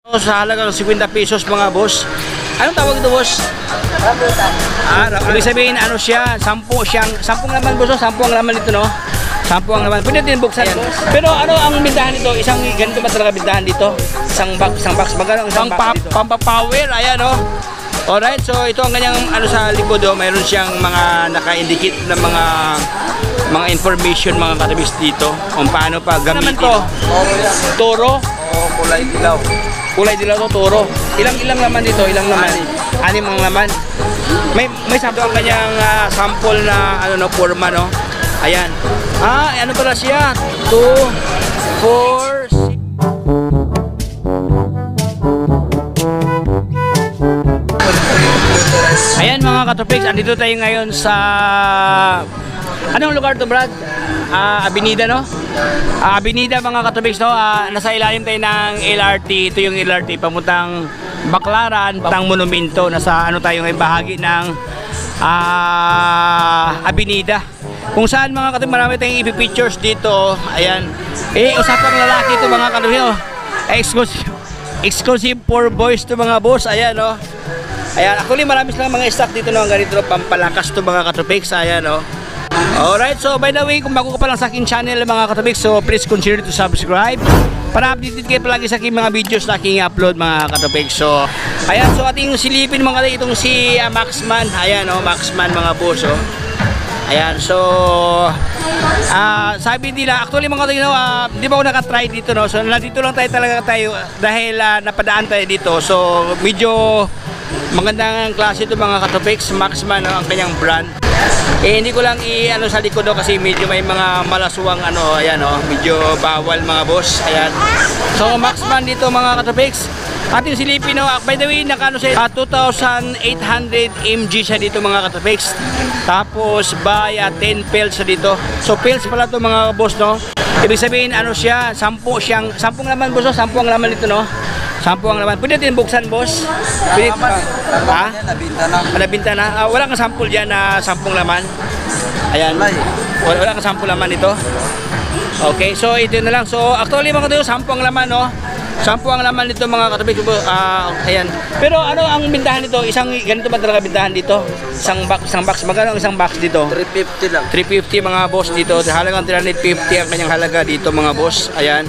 Sa halagang 50 pesos mga boss. Anong tawag ito, boss? Rambutan. Ibig sabihin ano siya, 10 laman boss, 10 ang laman dito, no? 10 ang laman. Pwede din buksan, boss. Pero ano ang bintahan nito? Isang ganito ba talaga bintahan dito? Isang box. Magkano ang isang box dito? Pampapower, ayan, no? Alright, so ito ang kanyang ano sa likod, mayroon siyang mga naka-indicate na mga information mga katabis dito kung paano pa gamitin. Ano naman to? Toro? Oo, kulay dilaw. Kulay dilaw to, toro. Ilang laman dito? Ilang laman? 6 ang laman. May sample ang kanyang sample na ano no, forma, no. Ayan. Ano pala siya? 2 4 6. Ayan mga katopiks, andito tayo ngayon sa anong lugar to, Brad? Avenida, no? Avenida mga katopiks, no? Nasa ilalim tayo ng LRT. Ito yung LRT pamuntang Baclaran, pamuntang Monumento. Nasa ano tayo ngayon, bahagi ng Avenida. Kung saan mga katopiks, marami tayong ipipictures dito. Ayan. Usapang lalaki ito mga katopiks, no? Exclusive for boys to mga boss. Ayan, no? Ayan, actually marami silang mga stock dito, no? Ang ganito, pampalakas to mga katopiks. Ayan, no? Alright, so by the way, kung bago ka pa lang sa aking channel mga katopiks, so please consider to subscribe para updated kayo palagi sa aking mga videos na aking upload mga katopiks. So, ayan, so ating silipin mga katopiks, itong si Maxman. Ayan, oh, Maxman mga boss, oh. Ayan, so sabi nila, actually mga katopiks, di ba ako nakatry dito, no? So, nandito lang talaga tayo dahil napadaan tayo dito. So, medyo magandang klase ito mga katopiks. Maxman, no, ang kanyang brand. Hindi ko lang i-ano sa likod, no, kasi medyo may mga malaswang ano, ayan, oh, medyo bawal mga boss. Ayan. So Maxman dito mga katopiks. Ating silipin, no. By the way, nakano siya 2,800 mg siya dito mga katopiks. Tapos by 10 pills siya dito. So pills pala to mga boss, no. Ibig sabihin ano siya, 10 laman boss, 10 ang laman dito, no. 10 ang laman. Pwede din buksan, boss. Pwede. Nabinta na. Nabinta na. Wala kang sample diyan na 10 laman. Ayan. Wala kang sample laman ito. Okay, so ito na lang. So actually mga katopiks, 10 ang laman, no. 10 ang laman nito mga katopiks. Ayan. Pero ano ang bintahan nito? Isang ganito ba talaga bintahan dito? Isang box. Magkano ang isang box dito? 350 lang. 350 mga boss dito. Halagang 350 ang kanyang halaga dito mga boss. Ayan.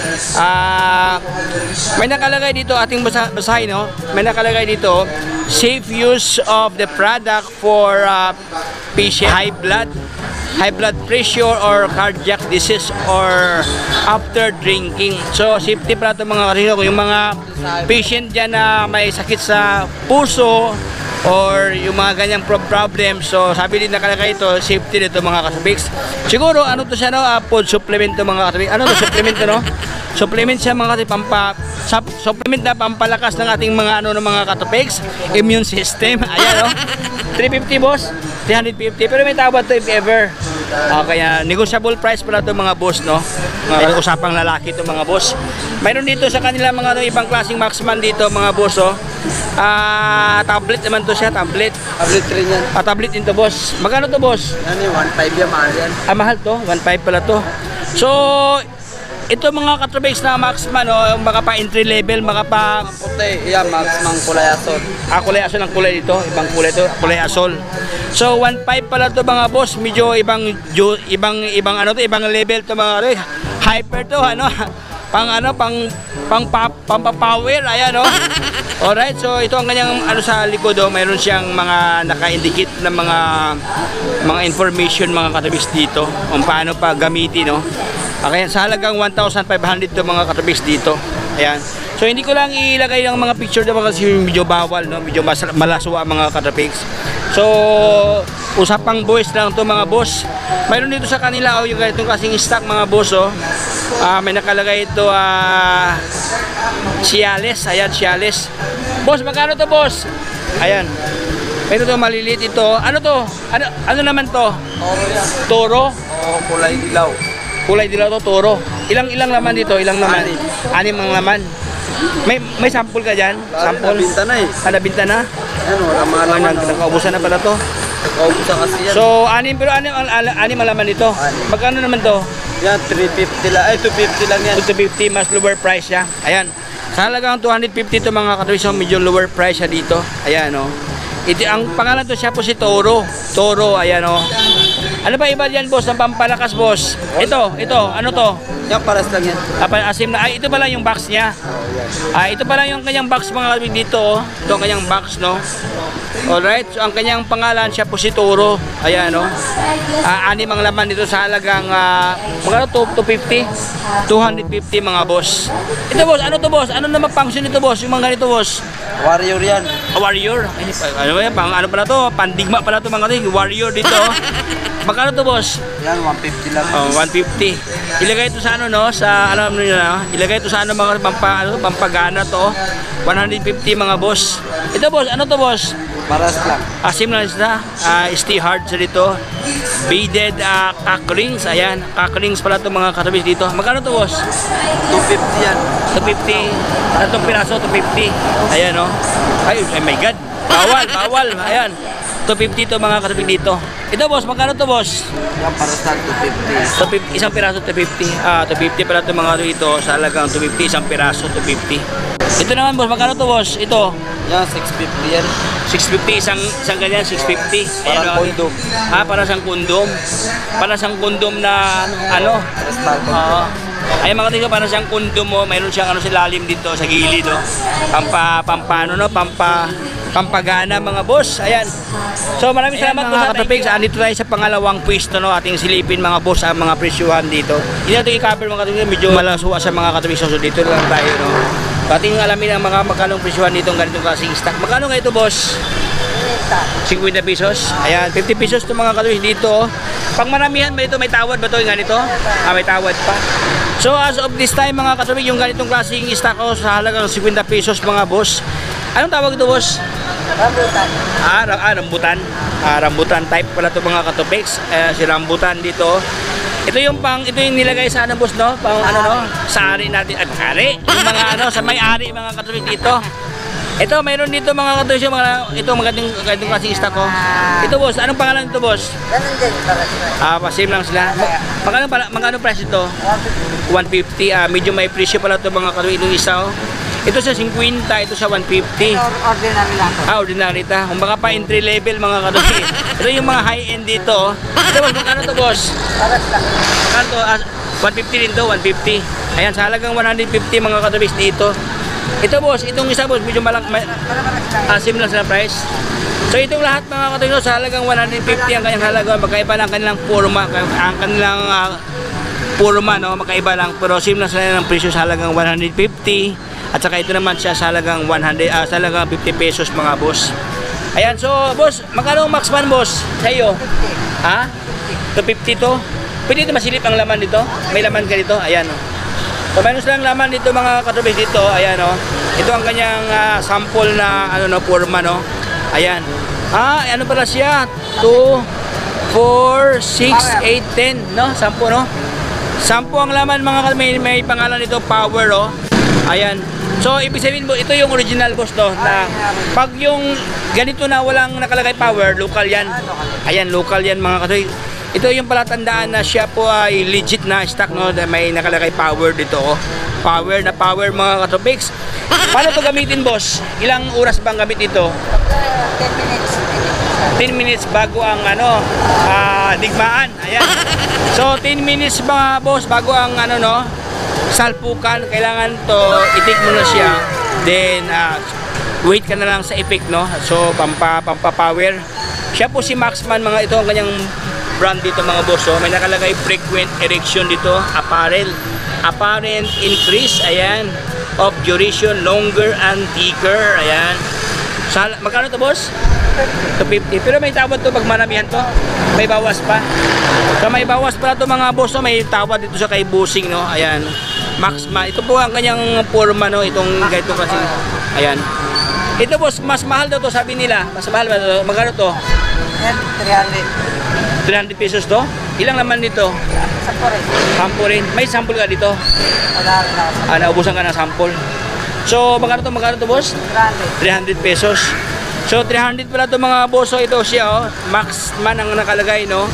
May nakalagay dito, ating basahin, no? May nakalagay dito, safe use of the product for patient high blood pressure or cardiac disease or after drinking. So safety pala ito mga katopiks. Yung mga patient dyan na may sakit sa puso or yung mga ganyang problem, so sabi din nakalagay ito, safety nito mga katopiks. Siguro ano to siya, no? Food supplement to mga katopiks. Ano to, supplement to, no? Supplement siya mga katopiks, supplement na pampalakas ng ating mga ano ng mga katopiks, immune system. Ayan, no? 350 boss, 350. Pero may tawad to if ever. Kaya negotiable price pala to mga boss, no? Mga usapang lalaki to mga boss. Mayroon dito sa kanila mga ibang klaseng Maxman dito mga boss, oh. Tablet naman to siya, tablet. Tablet rin yan. Tablet din to, boss. Magkano to, boss? Yan eh, 1.5 yan, mahal yan. Mahal to, 1.5 pala to. So ito mga katopiks na Maxman, oh, baka pa entry level, baka pa puti, yan, Maxman kulay asol. kulay asol ang kulay dito, ibang kulay to, kulay asol. So 1.5 pala to mga boss, medyo ibang ano to, ibang level to mga hyper to, ano, pang power, ayan, no. Alright, so ito ang kanyang ano sa likod, oh, mayroon siyang mga naka-indicate na mga information mga katopiks dito kung paano pa gamitin, no. Okay, sa halagang 1,500 to mga katopiks dito. Ayan. So hindi ko lang ilagay ng mga picture naman kasi medyo bawal, no? Medyo malaswa mga katopiks. So usapang boys lang to mga boss. Mayroon dito sa kanila, oh, yung ganitong kasing stock mga boss, oh. May nakalagay ito Cialis. Ayan, Cialis. Boss, magkano to, boss? Ayan. Ito to, maliliit ito. Ano to? Ano naman to? Toro? Oo, kulay dilaw. Kulay dilaw to, toro. Ilang laman dito? Ilang laman? 6 ang laman. May sample ka dyan? Sample? Nabinta na eh. Nabinta na? Yan, wala mga laman. Nakaubusan na pala to. Nakaubusan kasi yan. So, 6 pero 6 ang laman dito. Magkano naman to? Yan, 350 lang. Ay, 250 lang yan. 250 mas lower price siya. Ayan. Sa halagang 250 to mga katuwis, so medyo lower price siya dito. Ayan o. Ito, ang pangalan to siya po si Toro. Toro, ayan o. Ano ba iba yan, boss, ng pampalakas, boss? Ito, ano to? Yan, pares lang yan. Asim na, ito pala yung box niya. Ito pala yung kanyang box mga katuwis dito, oh. Ito ang kanyang box, no? Alright, so ang kanyang pangalan siya po si Toro. Ayan, no? Anim ang laman dito sa halagang, magkano to? 250? 250 mga boss. Ito, boss, ano to, boss? Ano naman function nito, boss? Yung mga ganito, boss? Warrior yan. Warrior? Ano ba yan? Ano pala to? Pandigma pala to mga katuwis. Warrior dito, oh. Magkano to, boss? Yan, 150 lang. 150. Ilagay ito sa ano, no? Sa alam niyo na, ilagay ito sa ano mga pampagana to. 150 mga boss. Ito, boss, ano to, boss? Pares lang. Asim lang sila. Stay hard sa dito. Beaded cock rings. Ayan, cock rings pala to mga katubis dito. Magkano to, boss? 250 yan. 250. Tatong piraso, 250. Ayan, no? Ay, my God. Bawal. Ayan. 250 to mga katubig dito. Ito, boss, magkano to, boss? Yan, pares lang 250. Isang piraso 250. 250 pala ito mga dito. Sa halagang 250, isang piraso 250. Ito naman, boss, magkano to, boss? Ito. Yan, 650 yan. 650, isang ganyan, 650. Ayan, Parang kondom. Para siyang kondom. Para siyang kondom na ano? Pares lang. Ay mga tingko, para siyang kondom mo, mayroon siyang ano sa lalim dito sa gilid, no? Pampagana mga boss. Ayan. So maraming salamat po sa katupigs. Andito tayo sa pangalawang pwesto, no, ating silipin mga boss ang mga presyuhan dito. Hindi natin i-cover mga katupigs, medyo malasua sa mga katupigs. So dito lang tayo, no. Ating alamin ang mga magkanong presyuhan dito ng ganitong klaseng stock. Magkano nga ito, boss? 50 pesos. Ayan, 50 pesos to mga katupigs dito. Pag maramihan ba ito, may tawad ba ito yung ganito? May tawad pa. So as of this time mga katupigs, yung ganitong klaseng stock ko sa halagang 50 pesos mga boss. Anong tawag ito, boss? Rambutan. Rambutan. Rambutan type pala ito mga katupigs. Si rambutan dito. Ito yung nilagay sa ano, boss, no? Pang ano, no? Sa ari natin. Ari. Yung mga ano, sa may-ari mga katupigs dito. Ito, mayroon dito mga katupigs yung ito magandang klaseng stock ko. Ito, boss, anong pangalan nito, boss? Ganun din, pares lang. Same lang sila. Magkano price ito? 150. Medyo may presyo pala ito mga katupigs itong isa, oh. Ito sa 50, ito sa 150. Ordinary lang. Ordinary ta. Kung baka pa entry level mga katupigs. Ito yung mga high end dito. Ito, boss, magkano to, boss? Pares lang. Magkano to? 150 din to, 150. Ayan, sa halagang 150 mga katupigs dito. Ito, boss, itong isa, boss, medyo same lang sa price. So itong lahat mga katupigs sa halagang 150 ang kanyang halaga. Magkaiba lang kanilang forma. Ang kanilang forma, no, magkaiba lang. Pero same lang sila ng presyo sa halagang 150. At saka ito naman siya sa halagang 50 pesos mga boss. Ayan, so boss, magkano ang Maxman, boss? Sa iyo? 250 to? Pwede ito masilip ang laman dito? May laman ka dito? Ayan, oh. So mayroon silang laman dito mga katubig dito. Ayan, oh. Ito ang kanyang sample na ano, no, forma, no. Ayan. Ano pala siya? 2, 4, 6, 8, 10, no? 10, no? 10 ang laman mga katubig. May pangalan dito, Power, oh. Ayan. So, ibig sabihin mo, ito yung original, boss, no? Na pag yung ganito na walang nakalagay power, local yan. Ayan, local yan mga katoy. Ito yung palatandaan na siya po ay legit na stock, no? May nakalagay power dito, oh. Power na power mga katopics. Paano ito gamitin, boss? Ilang oras bang gamit ito? 10 minutes. 10 minutes bago ang ano, digmaan. Ayan. So, 10 minutes mga boss bago ang ano, no? Salpukan, kailangan to itik mo na siya, then wait ka na lang sa effect, no? So pampapower siya po si Maxman mga ito ang kanyang brand dito mga boss, oh. May nakalagay frequent erection dito, apparent increase, ayan, of duration, longer and thicker, ayan. Magkano to, boss? 250. Pero may tawad to pag maramihan to, may bawas pa. So may bawas pa to mga boss, no? May tawad dito sa kay Busing, no? Ayan, Maxman. Ito po ang kanyang forma, no? Itong ganito kasi. Ayan. Ito, boss, mas mahal daw to, sabi nila. Mas mahal ba to? Magkano to? 300 pesos to? Ilang naman dito? Sample rin. May sample ka dito? Naubusan ka ng sample. So magkano to, boss? 300 pesos. So 300 pala to mga boss. So ito siya, oh. Maxman ang nakalagay, no?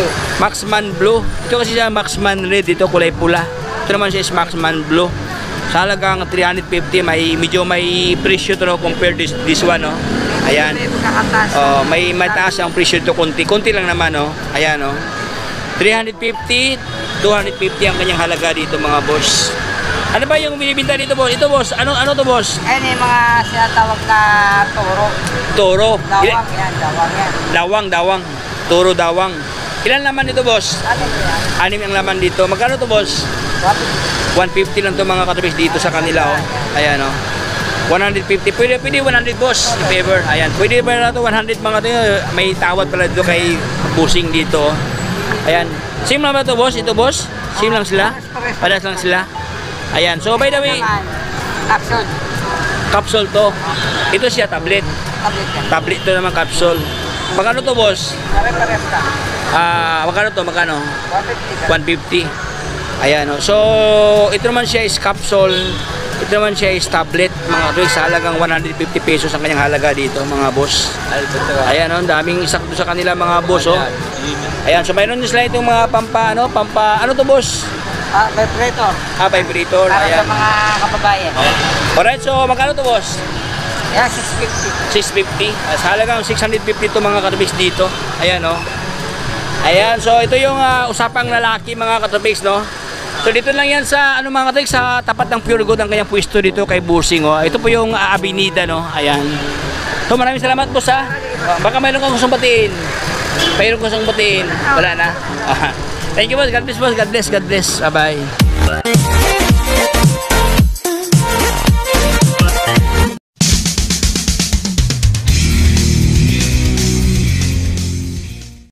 Maxman Blue. Ito kasi siya Maxman Red, dito kulay pula. Ito naman siya is Maxman Blue. Sa halagang 350, medyo may presyo to, no, compared this one, no. Ayan. Oh, may mataas ang presyo to, konti lang naman, no. Ayan, no. 350, 250 ang kanyang halaga dito, mga boss. Ano ba yung binibinta dito, boss? Ito, boss. Ano to, boss? Ayan yung mga sinatawag na toro. Toro. Dawang yan, dawang yan. Dawang. Toro, dawang. Ilan laman dito, boss? Ano yan? 6 ang laman dito. Magkano to, boss? 150 lang to, mga katubis, dito sa kanila, oh. Ayan, oh. 150. Pwede 100, boss. If ever. Ayan. Pwede ba na to 100, mga to. May tawad pala dito kay Busing dito, oh. Ayan. Same lang ba to, boss? Ito, boss? Same lang sila? Padas lang sila? Ayan. So, by the way, Capsule. capsule to. Ito siya, tablet. Tablet yan. Tablet to naman, capsule. Magkano to, boss? Pare-pares ka. Magkano to? Magkano? 150 ka. 150. Ayan, oh. So, ito naman siya is capsule. Ito naman siya is tablet. Mga to, sa halagang 150 pesos ang kanyang halaga dito, mga boss. Ayan, oh. Daming isakto sa kanila, mga boss, oh. Ayan, so mayroon din sila itong mga ano to, boss? Vibrator. Vibrator. Para Ayan. sa mga kababayan. Alright, so magkano to, boss? Yan, 650. 650. Sa halagang 650 to, mga katubis dito. Ayan, oh. Ayan, so ito yung usapang lalaki, mga katubis, no? So dito lang yan sa mga katubis, sa tapat ng Pure Gold ang kanyang pwesto dito kay Busing, oh. Ito po yung Avenida, no? Ayan. So maraming salamat, boss, ha. Baka mayroon kang gustong batiin. Mayroon kang gustong batiin. Wala na. Thank you, boss. God bless, boss. God bless. Bye-bye.